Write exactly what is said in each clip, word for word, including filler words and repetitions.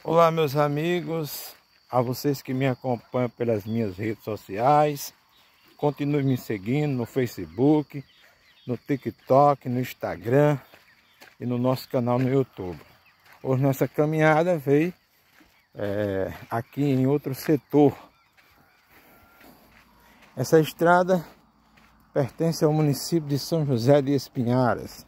Olá, meus amigos, a vocês que me acompanham pelas minhas redes sociais, continue me seguindo no Facebook, no TikTok, no Instagram e no nosso canal no YouTube. Hoje nossa caminhada veio é, aqui em outro setor. Essa estrada pertence ao município de São José de Espinharas.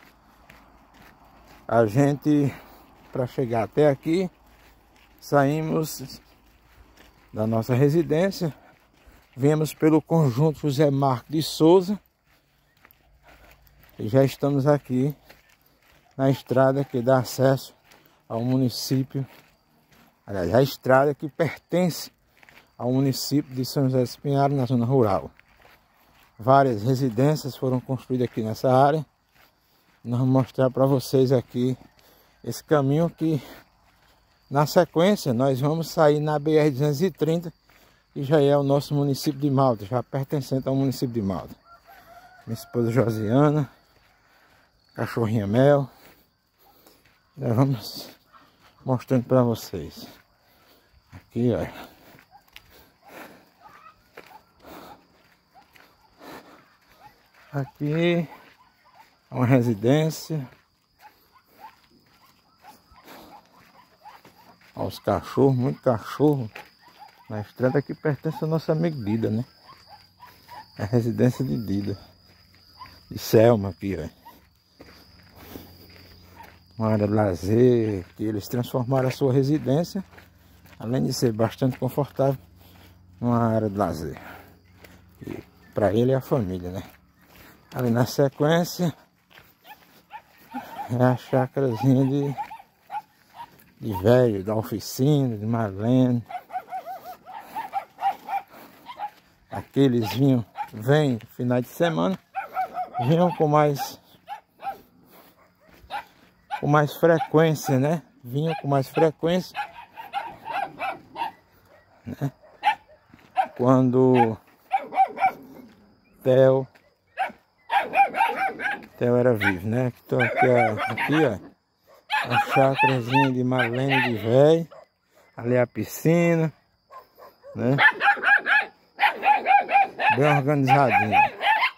A gente, para chegar até aqui, saímos da nossa residência, viemos pelo conjunto José Marcos de Souza e já estamos aqui na estrada que dá acesso ao município, aliás, a estrada que pertence ao município de São José de Espinharas, na zona rural. Várias residências foram construídas aqui nessa área. Nós vamos mostrar para vocês aqui esse caminho que, na sequência, nós vamos sair na B R duzentos e trinta, que já é o nosso município de Malta, já pertencente ao município de Malta. Minha esposa Josiana, cachorrinha Mel. Nós vamos mostrando para vocês. Aqui, ó. Aqui é uma residência. Olha os cachorros, muito cachorro. Na estrada que pertence ao nosso amigo Dida, né? É a residência de Dida. De Selma aqui, ó. Uma área de lazer, que eles transformaram a sua residência, além de ser bastante confortável, numa área de lazer. E para ele e a família, né? Ali na sequência é a chácarazinha de de velho, da oficina, de Marlene. Aqueles vinham, vêm final de semana, vinham com mais com mais frequência, né? Vinham com mais frequência, né? Quando Theo Theo era vivo, né? Então aqui, ó, aqui, ó, a chácarazinha de Marlene de velho. Ali a piscina, né? Bem organizadinha.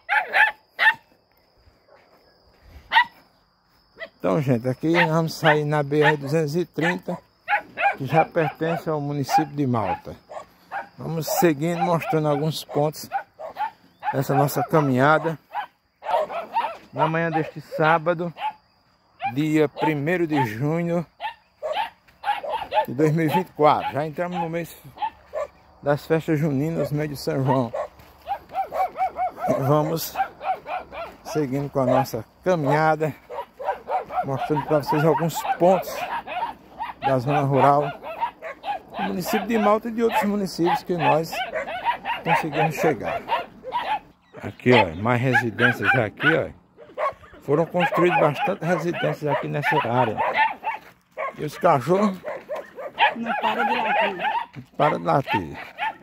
Então, gente, aqui nós vamos sair na B R duzentos e trinta, que já pertence ao município de Malta. Vamos seguindo, mostrando alguns pontos dessa nossa caminhada na manhã deste sábado, dia primeiro de junho de dois mil e vinte e quatro. Já entramos no mês das festas juninas, mês de São João. E vamos seguindo com a nossa caminhada, mostrando para vocês alguns pontos da zona rural do município de Malta e de outros municípios que nós conseguimos chegar. Aqui, ó, mais residências aqui, ó. Foram construídas bastante residências aqui nessa área. E os cachorros não para de latir. Não para de latir.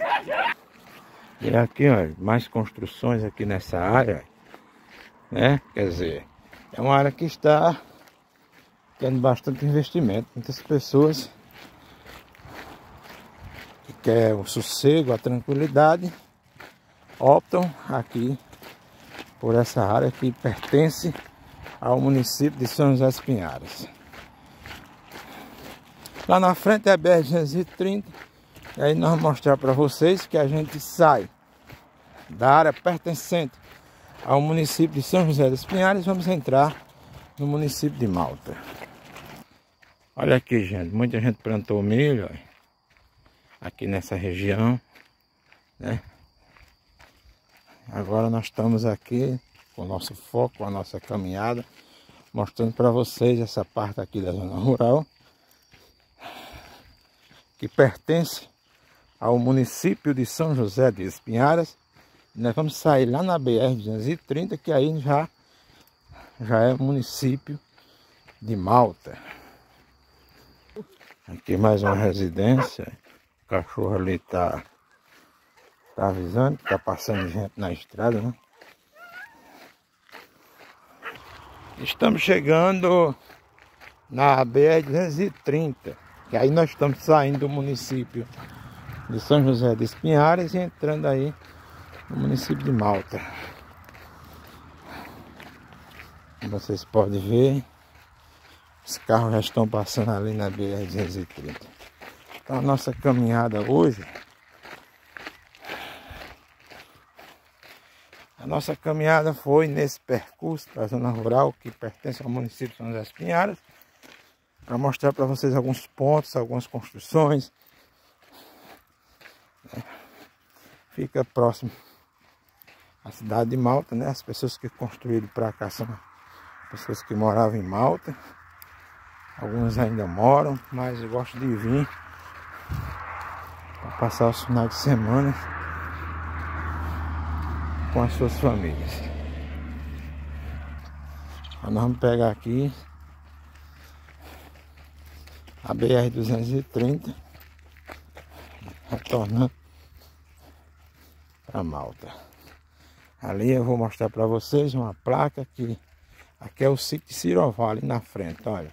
E aqui, ó, mais construções aqui nessa área, né? Quer dizer, é uma área que está tendo bastante investimento. Muitas pessoas que querem o sossego, a tranquilidade, optam aqui por essa área que pertence ao município de São José de Espinharas. Lá na frente é a B R duzentos e trinta. E aí nós vamos mostrar para vocês que a gente sai da área pertencente ao município de São José de Espinharas e vamos entrar no município de Malta. Olha aqui, gente, muita gente plantou milho, ó, aqui nessa região, né? Agora nós estamos aqui com o nosso foco, com a nossa caminhada, mostrando para vocês essa parte aqui da zona rural, que pertence ao município de São José de Espinharas. Nós vamos sair lá na B R duzentos e trinta, que aí já, já é município de Malta. Aqui mais uma residência. O cachorro ali está tá avisando que está passando gente na estrada, né? Estamos chegando na B R duzentos e trinta, E aí nós estamos saindo do município de São José dos Pinhares e entrando aí no município de Malta. Como vocês podem ver, os carros já estão passando ali na B R duzentos e trinta. Então a nossa caminhada hoje, a nossa caminhada foi nesse percurso da zona rural que pertence ao município de São José dos Pinhares, para mostrar para vocês alguns pontos, algumas construções. Fica próximo à cidade de Malta, né? As pessoas que construíram para cá são pessoas que moravam em Malta. Alguns ainda moram, mas eu gosto de vir para passar os finais de semana com as suas famílias. Então nós vamos pegar aqui a B R duzentos e trinta, retornando para Malta. Ali eu vou mostrar para vocês uma placa que aqui é o sítio de Siroval, ali na frente, olha.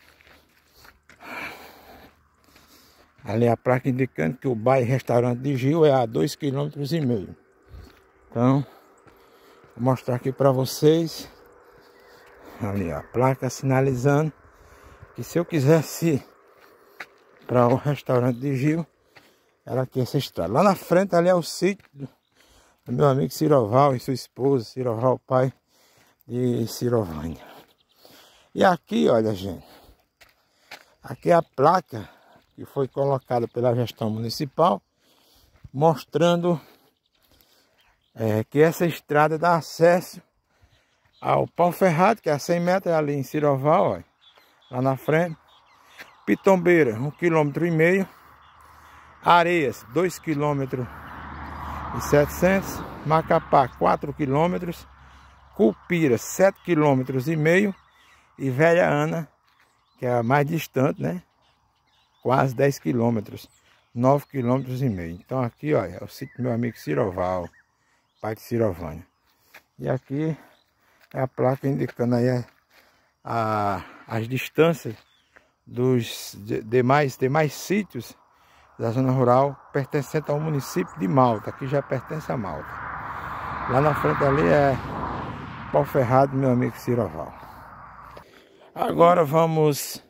Ali é a placa indicando que o bar e restaurante de Gil é a dois quilômetros e meio. Então, vou mostrar aqui para vocês. Ali a placa sinalizando que se eu quisesse para o restaurante de Gil, era aqui essa estrada. Lá na frente ali é o sítio do, do meu amigo Siroval e sua esposa, Siroval, pai de Sirovânia. E aqui, olha gente, aqui é a placa que foi colocada pela gestão municipal, mostrando é, que essa estrada dá acesso ao Pau Ferrado, que é a cem metros ali em Siroval, olha, lá na frente. Pitombeira, um quilômetro e meio. Areias, dois quilômetros e setecentos. Macapá, quatro quilômetros. Cupira, sete quilômetros e meio. E Velha Ana, que é a mais distante, né? Quase dez quilômetros, nove quilômetros e meio. Então aqui, olha, é o sítio do meu amigo Siroval, pai de Sirovânia. E aqui é a placa indicando aí a, a, as distâncias dos demais, demais sítios da zona rural pertencente ao município de Malta. Aqui já pertence a Malta. Lá na frente ali é Pau Ferrado, meu amigo Siroval. Agora vamos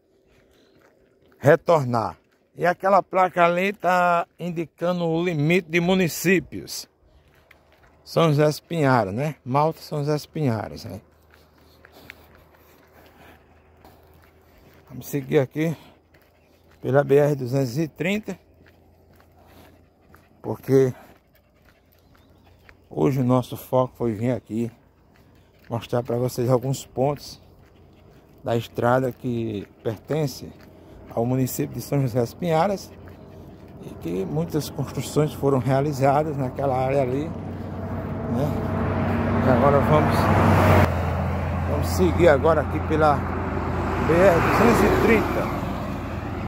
retornar. E aquela placa ali está indicando o limite de municípios. São José dos Pinhares, né? Malta, São José dos Pinhares, né? Vamos seguir aqui pela B R duzentos e trinta, porque hoje o nosso foco foi vir aqui mostrar para vocês alguns pontos da estrada que pertence ao município de São José dos Pinhares e que muitas construções foram realizadas naquela área ali, né? E agora vamos vamos seguir agora aqui pela B R duzentos e trinta.